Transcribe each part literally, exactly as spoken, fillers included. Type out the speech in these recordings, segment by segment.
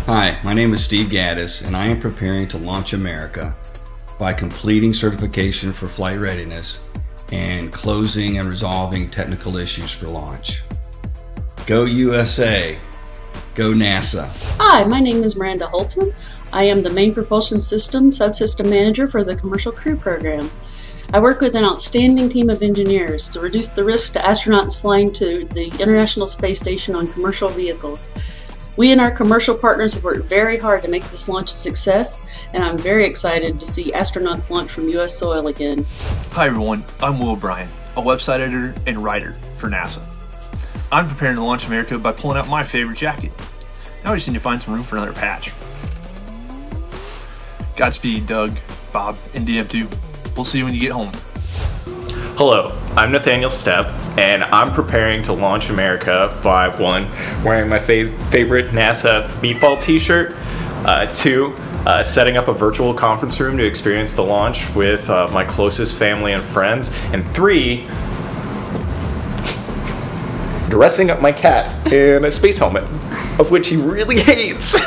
Hi, my name is Steve Gaddis, and I am preparing to launch America by completing certification for flight readiness and closing and resolving technical issues for launch. Go U S A! Go NASA! Hi, my name is Miranda Holton. I am the Main Propulsion System Subsystem Manager for the Commercial Crew Program. I work with an outstanding team of engineers to reduce the risk to astronauts flying to the International Space Station on commercial vehicles. We and our commercial partners have worked very hard to make this launch a success, and I'm very excited to see astronauts launch from U S soil again. Hi everyone, I'm Will O'Brien, a website editor and writer for NASA. I'm preparing to launch America by pulling out my favorite jacket. Now I just need to find some room for another patch. Godspeed, Doug, Bob, and D M two. We'll see you when you get home. Hello, I'm Nathaniel Stepp, and I'm preparing to launch America by one, wearing my fa favorite NASA meatball t-shirt, uh, two, uh, setting up a virtual conference room to experience the launch with uh, my closest family and friends, and three, dressing up my cat in a space helmet, of which he really hates.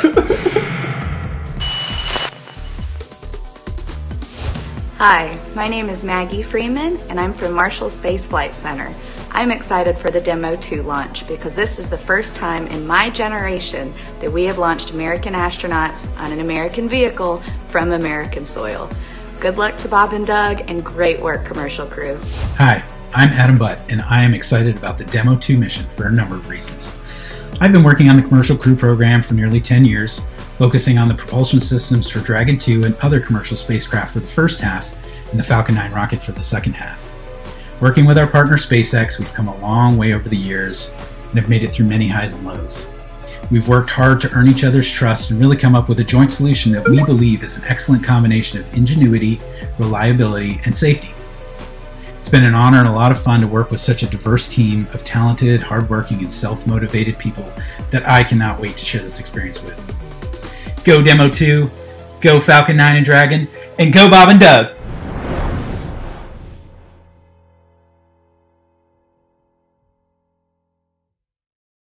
Hi, my name is Maggie Freeman and I'm from Marshall Space Flight Center. I'm excited for the Demo two launch because this is the first time in my generation that we have launched American astronauts on an American vehicle from American soil. Good luck to Bob and Doug, and great work, Commercial Crew. Hi, I'm Adam Butt and I am excited about the Demo two mission for a number of reasons. I've been working on the Commercial Crew program for nearly ten years, focusing on the propulsion systems for Dragon two and other commercial spacecraft for the first half, and the Falcon nine rocket for the second half. Working with our partner SpaceX, we've come a long way over the years and have made it through many highs and lows. We've worked hard to earn each other's trust and really come up with a joint solution that we believe is an excellent combination of ingenuity, reliability, and safety. It's been an honor and a lot of fun to work with such a diverse team of talented, hardworking, and self-motivated people that I cannot wait to share this experience with. Go Demo two, go Falcon nine and Dragon, and go Bob and Doug!